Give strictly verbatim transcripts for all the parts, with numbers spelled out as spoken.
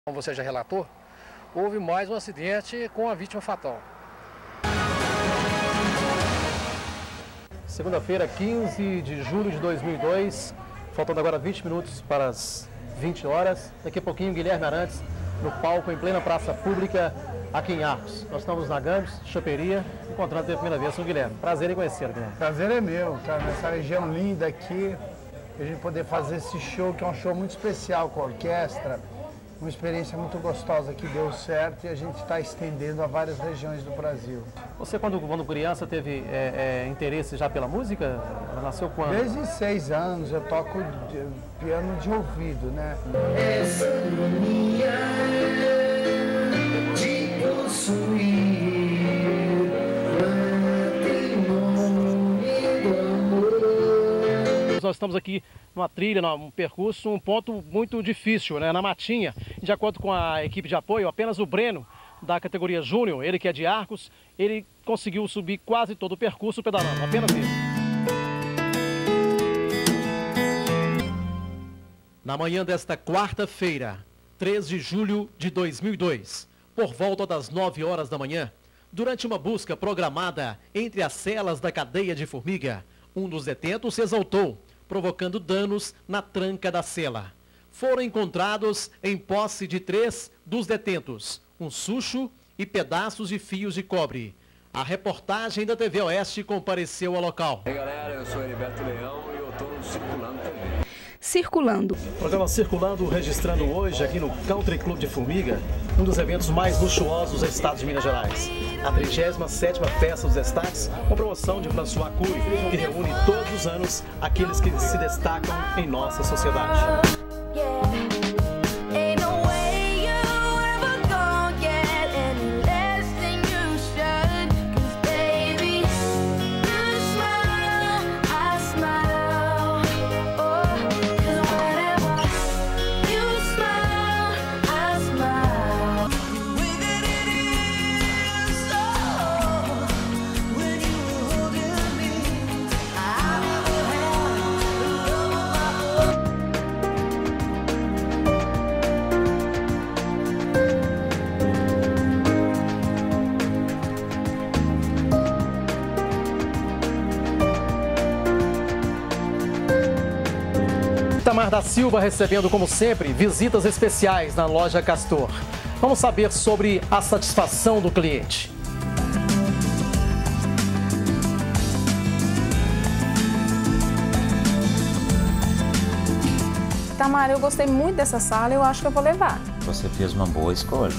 Como você já relatou, houve mais um acidente com a vítima fatal. Segunda-feira, quinze de julho de dois mil e dois, faltando agora vinte minutos para as vinte horas. Daqui a pouquinho, Guilherme Arantes no palco, em plena praça pública, aqui em Arcos. Nós estamos na Gambis, Choperia, encontrando pela primeira vez com o Guilherme. Prazer em conhecê-lo, Guilherme. Prazer é meu, cara, nessa região linda aqui, a gente poder fazer esse show, que é um show muito especial com a orquestra. Uma experiência muito gostosa que deu certo e a gente está estendendo a várias regiões do Brasil. Você, quando, quando criança, teve é, é, interesse já pela música? Ela nasceu quando? Desde seis anos eu toco de, piano de ouvido, né? Essa mania de possuir matrimônio do amor. Nós estamos aqui numa trilha, num percurso, um ponto muito difícil, né? Na Matinha. De acordo com a equipe de apoio, apenas o Breno, da categoria Júnior, ele que é de Arcos, ele conseguiu subir quase todo o percurso pedalando, apenas ele. Na manhã desta quarta-feira, três de julho de dois mil e dois, por volta das nove horas da manhã, durante uma busca programada entre as celas da cadeia de Formiga, um dos detentos se exaltou, provocando danos na tranca da cela. Foram encontrados em posse de três dos detentos, um sucho e pedaços de fios de cobre. A reportagem da T V Oeste compareceu ao local. E aí, galera, eu sou Heriberto Leão e eu estou circulando também. Circulando. Programa Circulando, registrando hoje aqui no Country Club de Formiga, um dos eventos mais luxuosos do estado de Minas Gerais. A trigésima sétima Festa dos Destaques, com promoção de François Cury, que reúne todos os anos aqueles que se destacam em nossa sociedade. Itamar da Silva recebendo, como sempre, visitas especiais na loja Castor. Vamos saber sobre a satisfação do cliente. Itamar, eu gostei muito dessa sala, eu acho que eu vou levar. Você fez uma boa escolha.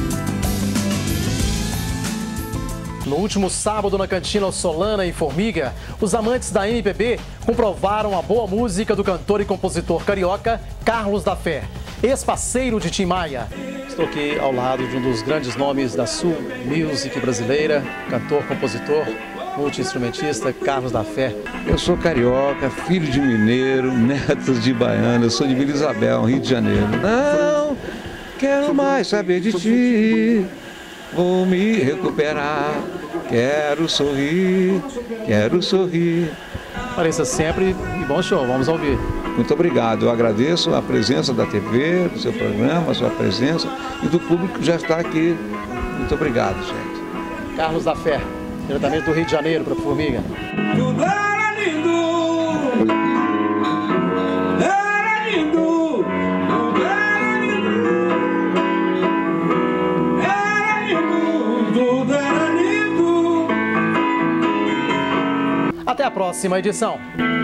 No último sábado, na Cantina Solana, em Formiga, os amantes da M P B comprovaram a boa música do cantor e compositor carioca Carlos da Fé, ex-parceiro de Tim Maia. Estou aqui ao lado de um dos grandes nomes da Soul Music brasileira, cantor, compositor, multi-instrumentista, Carlos da Fé. Eu sou carioca, filho de mineiro, neto de baiano, eu sou de Vila Isabel, Rio de Janeiro. Não quero mais saber de ti. Vou me recuperar, quero sorrir, quero sorrir. Pareça sempre e bom show, vamos ouvir. Muito obrigado, eu agradeço a presença da T V, do seu programa, a sua presença e do público que já está aqui. Muito obrigado, gente. Carlos da Fé, diretamente do Rio de Janeiro para Formiga. Tudo era lindo, era lindo, tudo era lindo, era lindo, tudo era lindo. Até a próxima edição.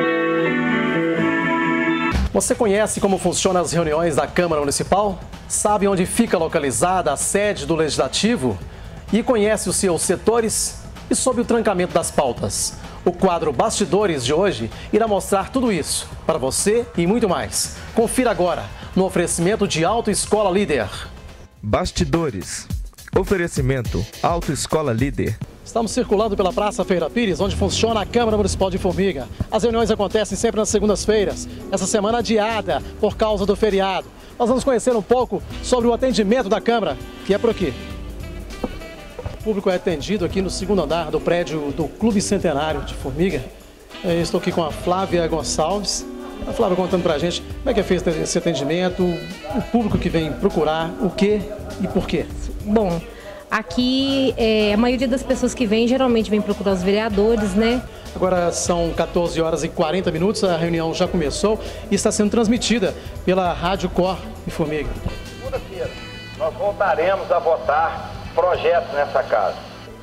Você conhece como funcionam as reuniões da Câmara Municipal? Sabe onde fica localizada a sede do Legislativo? E conhece os seus setores? E sobre o trancamento das pautas? O quadro Bastidores de hoje irá mostrar tudo isso para você e muito mais. Confira agora no oferecimento de Autoescola Líder. Bastidores. Oferecimento Autoescola Líder. Estamos circulando pela Praça Feira Pires, onde funciona a Câmara Municipal de Formiga. As reuniões acontecem sempre nas segundas-feiras, essa semana adiada por causa do feriado. Nós vamos conhecer um pouco sobre o atendimento da Câmara, que é por aqui. O público é atendido aqui no segundo andar do prédio do Clube Centenário de Formiga. Eu estou aqui com a Flávia Gonçalves, A Flávia contando pra gente como é que é feito esse atendimento, o público que vem procurar, o que e por quê. Bom, aqui é, a maioria das pessoas que vem geralmente vem procurar os vereadores, né? Agora são quatorze horas e quarenta minutos, a reunião já começou e está sendo transmitida pela Rádio Cor e Formiga. Segunda-feira, nós voltaremos a votar projetos nessa casa.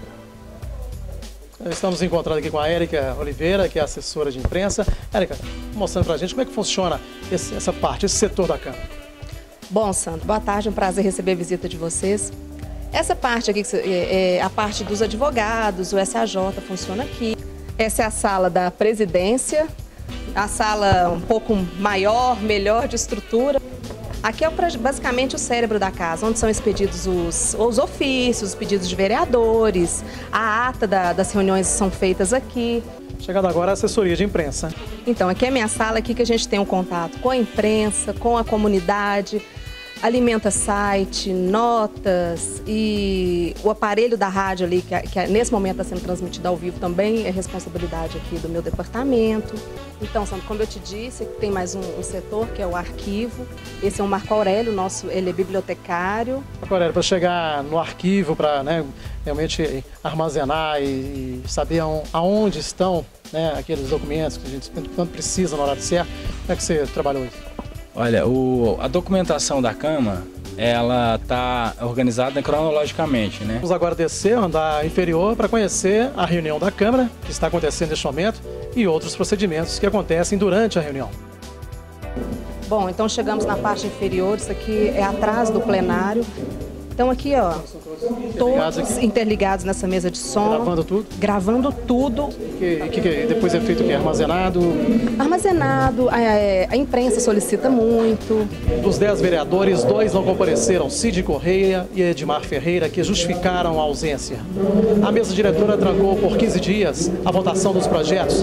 Estamos encontrando aqui com a Érica Oliveira, que é assessora de imprensa. Érica, mostrando pra gente como é que funciona esse, essa parte, esse setor da Câmara. Bom, Sandro, boa tarde, é um prazer receber a visita de vocês. Essa parte aqui, é, é a parte dos advogados, o S A J funciona aqui. Essa é a sala da presidência, a sala um pouco maior, melhor de estrutura. Aqui é basicamente o cérebro da casa, onde são expedidos os, os ofícios, os pedidos de vereadores, a ata da, das reuniões são feitas aqui. Chegando agora a assessoria de imprensa. Então, aqui é a minha sala, aqui que a gente tem um contato com a imprensa, com a comunidade, alimenta site, notas e o aparelho da rádio ali, que, que nesse momento está sendo transmitido ao vivo também, é responsabilidade aqui do meu departamento. Então, Sandro, como eu te disse, tem mais um, um setor que é o arquivo. Esse é o Marco Aurélio, nosso, ele é bibliotecário. Marco Aurélio, para chegar no arquivo, para né, realmente armazenar e, e saber aonde estão né, aqueles documentos que a gente tanto precisa no horário certo, como é que você trabalhou isso? Olha, o, a documentação da Câmara, ela está organizada cronologicamente, né? Vamos agora descer, andar inferior, para conhecer a reunião da Câmara, que está acontecendo neste momento, e outros procedimentos que acontecem durante a reunião. Bom, então chegamos na parte inferior, isso aqui é atrás do plenário. Então aqui, ó, todos interligados nessa mesa de som. Gravando tudo? Gravando tudo. E que, que depois é feito o quê? Armazenado? Armazenado, a, a imprensa solicita muito. Dos dez vereadores, dois não compareceram, Cid Correia e Edmar Ferreira, que justificaram a ausência. A mesa diretora trancou por quinze dias a votação dos projetos.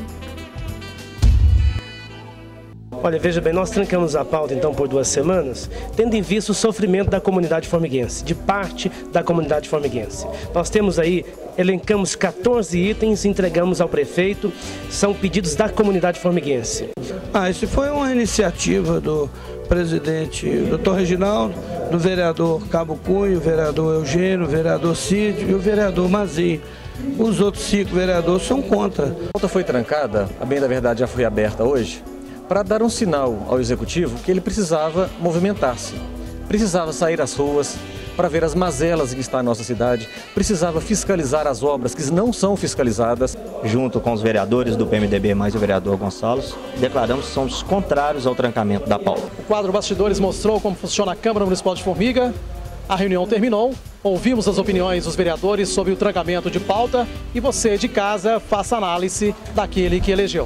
Olha, veja bem, nós trancamos a pauta então por duas semanas, tendo em vista o sofrimento da comunidade formiguense, de parte da comunidade formiguense. Nós temos aí, elencamos quatorze itens, entregamos ao prefeito, são pedidos da comunidade formiguense. Ah, isso foi uma iniciativa do presidente doutor Reginaldo, do vereador Cabo Cunha, o vereador Eugênio, o vereador Cid e o vereador Mazinho. Os outros cinco vereadores são contra. A pauta foi trancada, a bem da verdade já foi aberta hoje, para dar um sinal ao Executivo que ele precisava movimentar-se, precisava sair às ruas para ver as mazelas que está na nossa cidade, precisava fiscalizar as obras que não são fiscalizadas. Junto com os vereadores do P M D B mais o vereador Gonçalves, declaramos que somos contrários ao trancamento da pauta. O quadro Bastidores mostrou como funciona a Câmara Municipal de Formiga. A reunião terminou, ouvimos as opiniões dos vereadores sobre o trancamento de pauta e você de casa faça análise daquele que elegeu.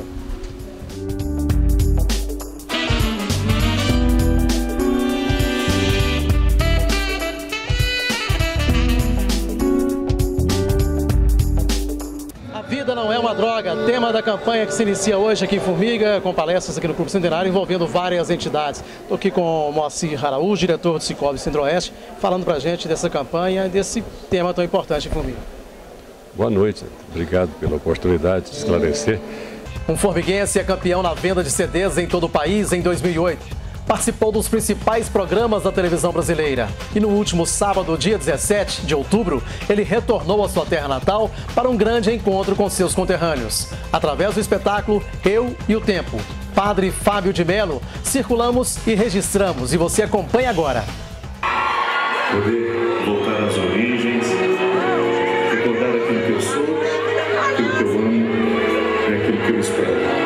Não é uma droga, tema da campanha que se inicia hoje aqui em Formiga, com palestras aqui no Clube Centenário, envolvendo várias entidades. Estou aqui com o Moacir Araújo, diretor do Cicobi Centro-Oeste, falando para a gente dessa campanha, desse tema tão importante em Formiga. Boa noite, obrigado pela oportunidade de esclarecer. Um formiguense é campeão na venda de C Ds em todo o país em dois mil e oito. Participou dos principais programas da televisão brasileira. E no último sábado, dia dezessete de outubro, ele retornou à sua terra natal para um grande encontro com seus conterrâneos. Através do espetáculo Eu e o Tempo, Padre Fábio de Melo, circulamos e registramos. E você acompanha agora. Poder voltar às origens, recordar aquilo que eu sou, aquilo que eu amo e aquilo que eu espero.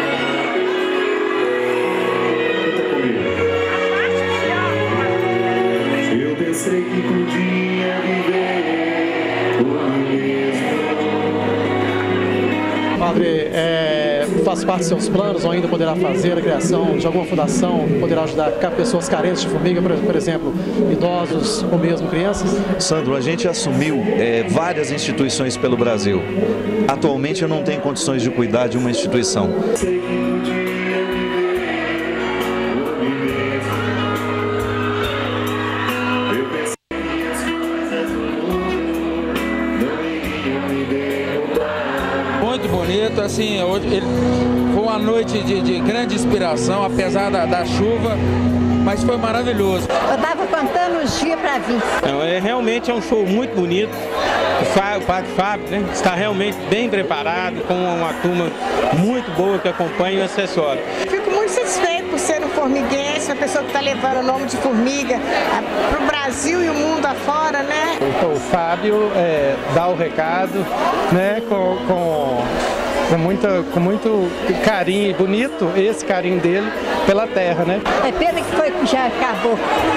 Sei que podia viver por mim mesmo. Padre, é, faz parte dos seus planos ou ainda poderá fazer a criação de alguma fundação que poderá ajudar pessoas carentes de Formiga, por, por exemplo, idosos ou mesmo crianças? Sandro, a gente assumiu é, várias instituições pelo Brasil. Atualmente eu não tenho condições de cuidar de uma instituição. Assim, ele foi uma noite de, de grande inspiração, apesar da, da chuva, mas foi maravilhoso. Eu estava contando os dias para vir. Não, é, realmente é um show muito bonito. O, Fá, o Padre Fábio, né, está realmente bem preparado, com uma turma muito boa que acompanha o acessório. Fico muito satisfeito por ser um formiguense, uma pessoa que está levando o nome de Formiga para o Brasil e o mundo afora, né? O, o Fábio é, dá o recado, né, com, com, com, muita, com muito carinho, bonito esse carinho dele pela terra, né? É pena que foi, já acabou.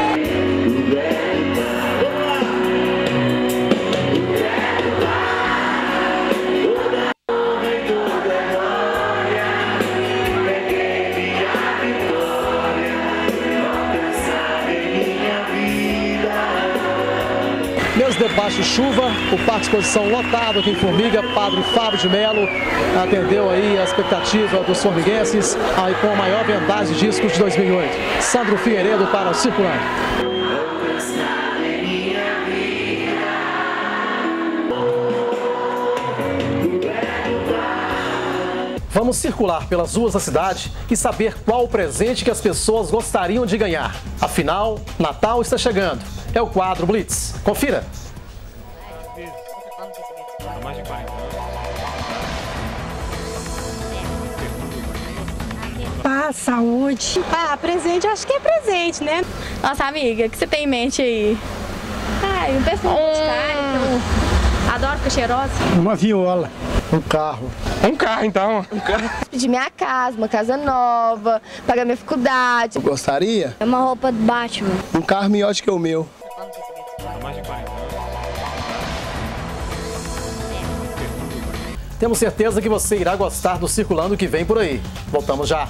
Mesmo debaixo de chuva, o Parque de Exposição lotado aqui em Formiga. Padre Fábio de Melo atendeu aí a expectativa dos formiguenses aí com a maior vendagem de discos de dois mil e oito. Sandro Figueiredo para o Circulando. Vamos circular pelas ruas da cidade e saber qual o presente que as pessoas gostariam de ganhar. Afinal, Natal está chegando. É o quadro Blitz. Confira. Paz, saúde. Ah, presente, acho que é presente, né? Nossa, amiga, o que você tem em mente aí? Ah, um perfume de cara, adoro ficar cheirosa. Uma viola, um carro. Um carro, então. Um carro. Pedir minha casa, uma casa nova, pagar minha faculdade. Eu gostaria? É uma roupa do Batman. Um carro melhor que o meu. Temos certeza que você irá gostar do Circulando que vem por aí. Voltamos já.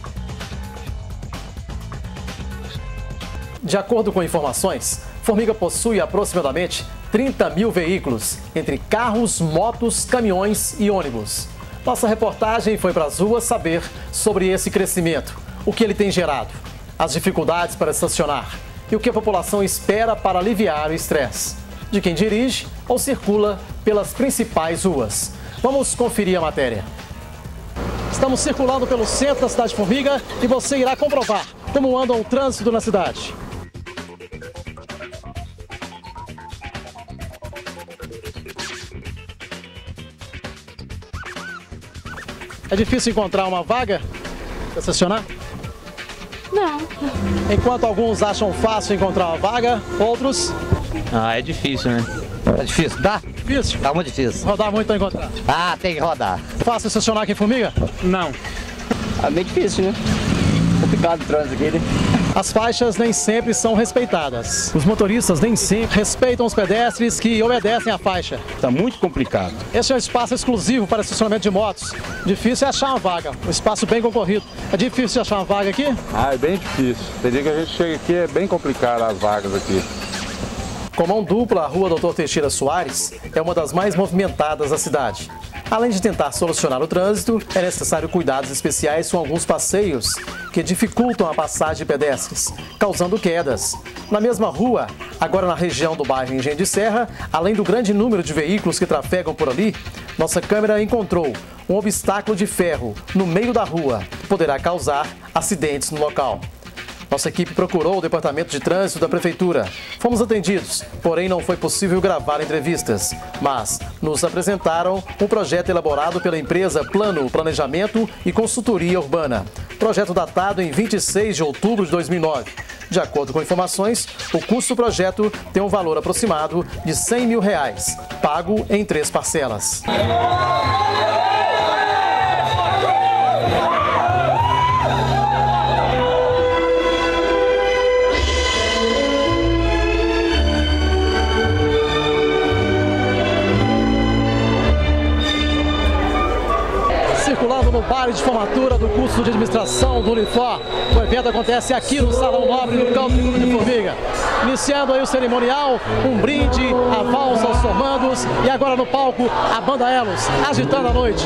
De acordo com informações, Formiga possui aproximadamente trinta mil veículos, entre carros, motos, caminhões e ônibus. Nossa reportagem foi para as ruas saber sobre esse crescimento, o que ele tem gerado, as dificuldades para estacionar e o que a população espera para aliviar o estresse de quem dirige ou circula pelas principais ruas. Vamos conferir a matéria. Estamos circulando pelo centro da cidade de Formiga e você irá comprovar como anda o trânsito na cidade. É difícil encontrar uma vaga para estacionar? Não. Enquanto alguns acham fácil encontrar uma vaga, outros... Ah, é difícil, né? É difícil, tá? Difícil? Tá muito difícil. Rodar muito para encontrar? Ah, tem que rodar. Fácil estacionar aqui em Formiga? Não. É bem difícil, né? Complicado o trânsito aqui, né? As faixas nem sempre são respeitadas. Os motoristas nem sempre respeitam os pedestres que obedecem à faixa. Está muito complicado. Esse é um espaço exclusivo para estacionamento de motos. Difícil é achar uma vaga. Um espaço bem concorrido. É difícil achar uma vaga aqui? Ah, é bem difícil. Tem dia que a gente chega aqui, é bem complicado as vagas aqui. Com mão dupla, a rua doutor Teixeira Soares é uma das mais movimentadas da cidade. Além de tentar solucionar o trânsito, é necessário cuidados especiais com alguns passeios que dificultam a passagem de pedestres, causando quedas. Na mesma rua, agora na região do bairro Engenho de Serra, além do grande número de veículos que trafegam por ali, nossa câmera encontrou um obstáculo de ferro no meio da rua, que poderá causar acidentes no local. Nossa equipe procurou o Departamento de Trânsito da Prefeitura. Fomos atendidos, porém não foi possível gravar entrevistas. Mas nos apresentaram um projeto elaborado pela empresa Plano, Planejamento e Consultoria Urbana. Projeto datado em vinte e seis de outubro de dois mil e nove. De acordo com informações, o custo do projeto tem um valor aproximado de cem mil reais, pago em três parcelas. Circulando no baile de formatura do curso de administração do Unifor. O evento acontece aqui no Salão Nobre do Campo de Formiga. Iniciando aí o cerimonial, um brinde, a valsa aos formandos e agora no palco a banda Elos, agitando a noite.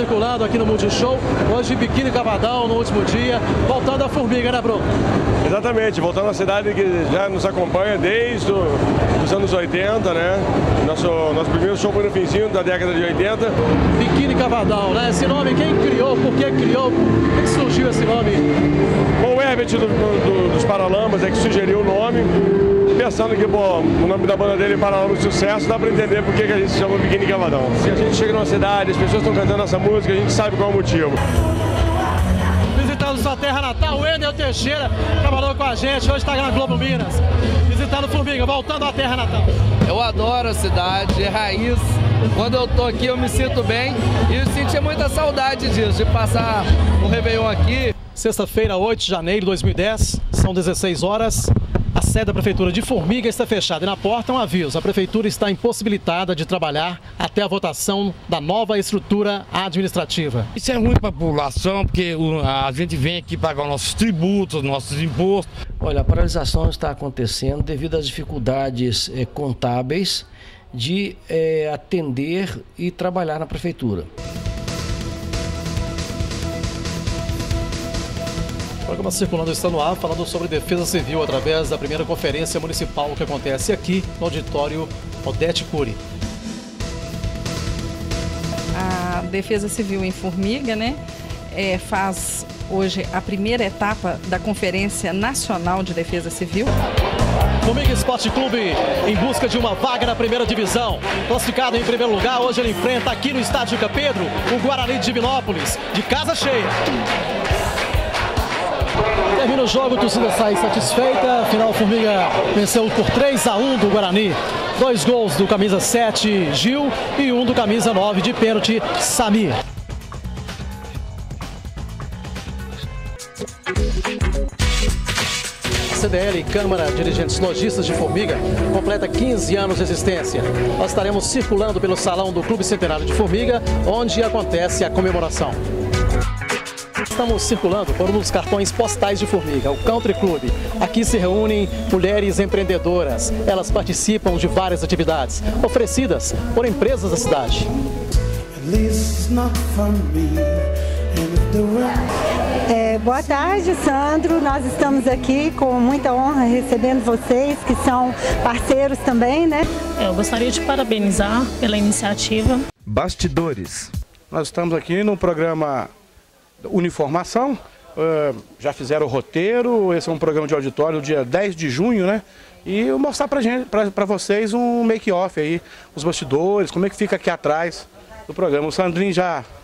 circulando aqui no Multishow. Hoje, Biquíni Cavadão no último dia. Voltando à Formiga, né, Bruno? Exatamente, voltando à cidade que já nos acompanha desde os anos oitenta, né? Nosso, nosso primeiro show foi no finzinho da década de oitenta. Biquíni Cavadão, né? Esse nome, quem criou? Por que criou? Por que surgiu esse nome? Bom, o Herbert do, do, dos Paralamas é que sugeriu o nome, pensando que, pô, o nome da banda dele é Paralamas de Sucesso, dá pra entender por que, que a gente se chama Biquíni Cavadão. Se a gente chega numa cidade, as pessoas estão cantando essa música, a gente sabe qual é o motivo. Visitando sua terra natal, o Wendel Teixeira trabalhou com a gente, hoje está na Globo Minas. Visitando Formiga, voltando à terra natal. Eu adoro a cidade, é raiz. Quando eu tô aqui eu me sinto bem e eu senti muita saudade disso, de passar um Réveillon aqui. Sexta-feira, oito de janeiro de dois mil e dez, são dezesseis horas. A sede da Prefeitura de Formiga está fechada e na porta um aviso. A Prefeitura está impossibilitada de trabalhar até a votação da nova estrutura administrativa. Isso é ruim para a população, porque a gente vem aqui pagar os nossos tributos, nossos impostos. Olha, a paralisação está acontecendo devido às dificuldades eh, contábeis de eh, atender e trabalhar na Prefeitura. O programa Circulando está no ar, falando sobre defesa civil através da primeira conferência municipal que acontece aqui no auditório Odete Cury. A Defesa Civil em Formiga, né, é, faz hoje a primeira etapa da Conferência Nacional de Defesa Civil. Formiga Esporte Clube em busca de uma vaga na primeira divisão. Classificado em primeiro lugar, hoje ele enfrenta aqui no estádio Pedro o Guarani de Divinópolis, de casa cheia. Termina o jogo, a torcida sai satisfeita. Afinal, Formiga venceu por três a um do Guarani. Dois gols do camisa sete, Gil, e um do camisa nove de pênalti, Samir. A C D L, Câmara de Dirigentes Lojistas de Formiga, completa quinze anos de existência. Nós estaremos circulando pelo salão do Clube Centenário de Formiga, onde acontece a comemoração. Estamos circulando por um dos cartões postais de Formiga, o Country Club. Aqui se reúnem mulheres empreendedoras. Elas participam de várias atividades oferecidas por empresas da cidade. É, boa tarde, Sandro. Nós estamos aqui com muita honra recebendo vocês, que são parceiros também, né? Eu gostaria de parabenizar pela iniciativa. Bastidores. Nós estamos aqui no programa Uniformação, uh, já fizeram o roteiro, esse é um programa de auditório, dia dez de junho, né? E eu mostrar pra, gente, pra, pra vocês um make-off aí, os bastidores, como é que fica aqui atrás do programa. O Sandrinho já